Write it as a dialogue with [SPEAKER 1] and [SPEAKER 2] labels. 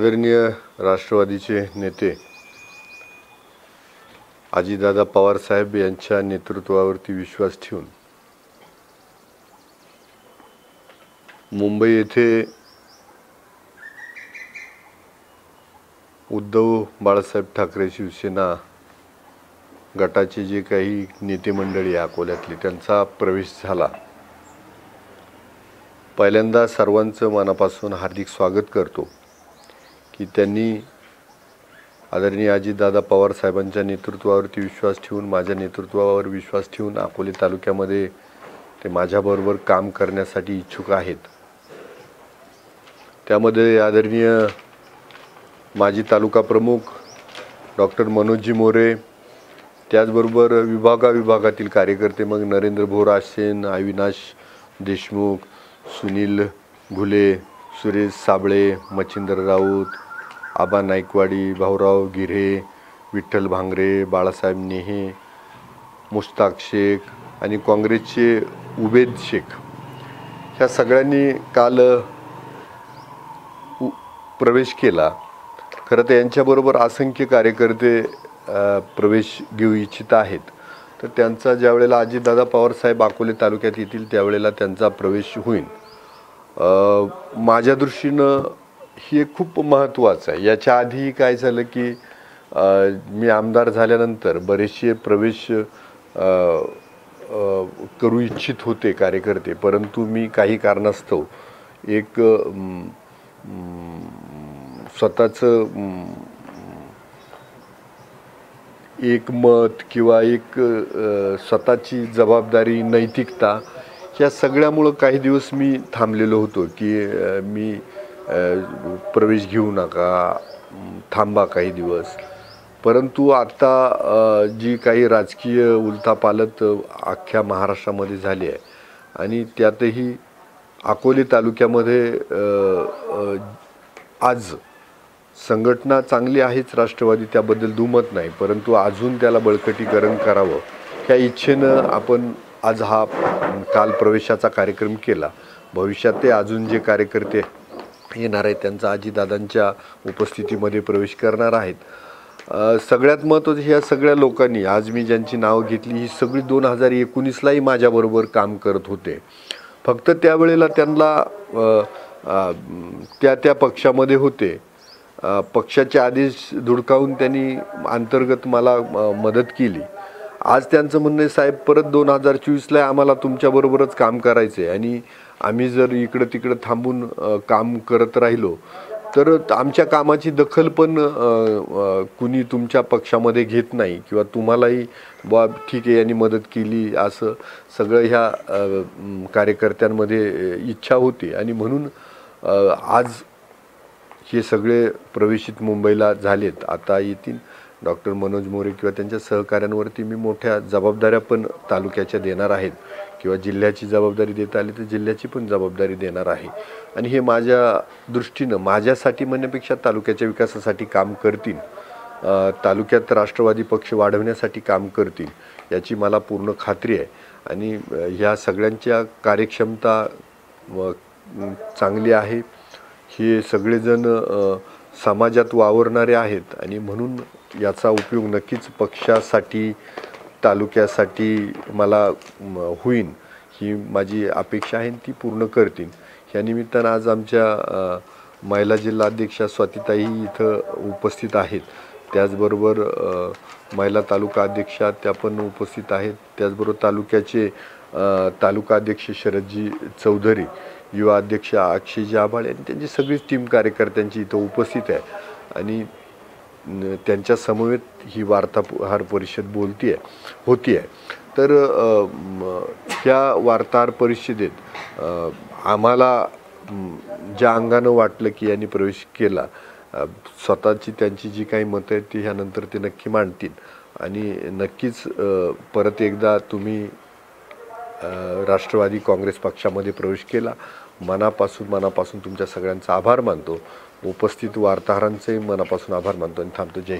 [SPEAKER 1] आदरणीय राष्ट्रवादीचे नेते अजितदादा पवार साहेब यांच्या नेतृत्वावरती विश्वास ठेवून मुंबई येथे उद्धव बाळासाहेब ठाकरे शिवसेना गटाचे जे काही नेते मंडळी अकोल्यातले त्यांचा प्रवेश झाला। पहिल्यांदा सर्वांचं मनापासून हार्दिक स्वागत करतो की त्यांनी आदरणीय अजितदादा पवार साहेबांच्या नेतृत्वावरती विश्वास ठेवून माझ्या नेतृत्वावर विश्वास ठेवून अकोले तालुक्यामध्ये ते माझ्याबरोबर काम करण्यासाठी इच्छुक आहेत। त्यामध्ये आदरणीय माजी तालुका प्रमुख डॉक्टर मनोजी मोरे, त्याचबरोबर विभागातील कार्यकर्ते मग नरेंद्र भोरा सेन, अविनाश देशमुख, सुनील घुले, सुरेश साबळे, मच्छिंद्र राऊत, आबा नाईकवाडी, भाऊराव गिरे, विठ्ठल भांगरे, बाळासाहेब नेहे, मुश्ताक शेख आणि काँग्रेसचे उबेद शेख ह्या सगळ्यांनी काल प्रवेश केला। खरं तर यांच्याबरोबर असंख्य कार्यकर्ते प्रवेश घेऊ इच्छित आहेत। तर त्यांचा ज्या वेळेला अजितदादा पवार साहेब अकोले तालुक्यात येतील त्यावेळेला त्यांचा प्रवेश होईल। माझ्या दृष्टीनं हे खूप महत्त्वाचं आहे। याच्या आधी काय झालं की मी आमदार झाल्यानंतर बरेचसे प्रवेश करू इच्छित होते कार्यकर्ते, परंतु मी काही कारणास्तव एक स्वतःचं एक मत किंवा एक स्वतःची जबाबदारी, नैतिकता ह्या सगळ्यामुळं काही दिवस मी थांबलेलो होतो की मी प्रवेश घेऊ नका, थांबा काही दिवस। परंतु आता जी काही राजकीय उलथापालथ अख्ख्या महाराष्ट्रामध्ये झाली आहे आणि त्यातही अकोले तालुक्यामध्ये आज संघटना चांगली आहेच राष्ट्रवादी, त्याबद्दल दुमत नाही, परंतु अजून त्याला बळकटीकरण करावं ह्या इच्छेनं आपण आज हा काल प्रवेशाचा कार्यक्रम केला। भविष्यात ते अजून जे कार्यकर्ते येणार आहेत त्यांचा अजितदादांच्या उपस्थितीमध्ये प्रवेश करणार आहेत। सगळ्यात महत्त्वाचं ह्या सगळ्या लोकांनी आज मी ज्यांची नावं घेतली ही सगळी 2019लाही माझ्याबरोबर काम करत होते। फक्त त्यावेळेला त्यांना त्या पक्षामध्ये होते, पक्षाचे आदेश धुडकावून त्यांनी अंतर्गत मला मदत केली। आज त्यांचं म्हणणं आहे साहेब परत 2024ला आम्हाला तुमच्याबरोबरच काम करायचं आहे आणि आम्ही जर इकडं तिकडं थांबून काम करत राहिलो तर आमच्या कामाची दखल पण कुणी तुमच्या पक्षामध्ये घेत नाही किंवा तुम्हालाही बा ठीक आहे यांनी मदत केली असं सगळं ह्या कार्यकर्त्यांमध्ये इच्छा होती आणि म्हणून आज हे सगळे प्रवेशित मुंबईला झालेत। आता येतील डॉक्टर मनोज मोरे किंवा त्यांच्या सहकाऱ्यांवरती मी मोठ्या जबाबदाऱ्या पण तालुक्याच्या देणार आहेत किंवा जिल्ह्याची जबाबदारी देता आली तर जिल्ह्याची पण जबाबदारी देणार आहे आणि हे माझ्या दृष्टीनं माझ्यासाठी म्हणण्यापेक्षा तालुक्याच्या विकासासाठी काम करतील, तालुक्यात राष्ट्रवादी पक्ष वाढवण्यासाठी काम करतील याची मला पूर्ण खात्री आहे। आणि ह्या सगळ्यांच्या कार्यक्षमता चांगली आहे, हे सगळेजण समाजात वावरणारे आहेत आणि म्हणून याचा उपयोग नक्कीच पक्षासाठी तालुक्यासाठी मला होईल ही माझी अपेक्षा आहे, ती पूर्ण करतील। या निमित्तानं आज आमच्या महिला जिल्हा अध्यक्षा स्वातीताई इथं उपस्थित आहेत, त्याचबरोबर महिला तालुका अध्यक्षा त्या पण उपस्थित आहेत, त्याचबरोबर तालुक्याचे तालुका अध्यक्ष शरदजी चौधरी, युवा अध्यक्ष अक्षयजी आभाळ आणि त्यांची सगळीच टीम कार्यकर्त्यांची इथं उपस्थित आहे आणि त्यांच्या समवेत ही वार्ताहर परिषद होती आहे। तर ह्या वार्ताहर परिषदेत आम्हाला ज्या अंगानं वाटलं की यांनी प्रवेश केला, स्वतःची त्यांची जी काही मतं आहेत ती ह्यानंतर ते नक्की मांडतील आणि नक्कीच परत एकदा तुम्ही राष्ट्रवादी काँग्रेस पक्षामध्ये प्रवेश केला, मनापासून तुमच्या सगळ्यांचा आभार मानतो। उपस्थित वार्ताहरांचे मनापासून आभार मानतो आणि थांबतो। जय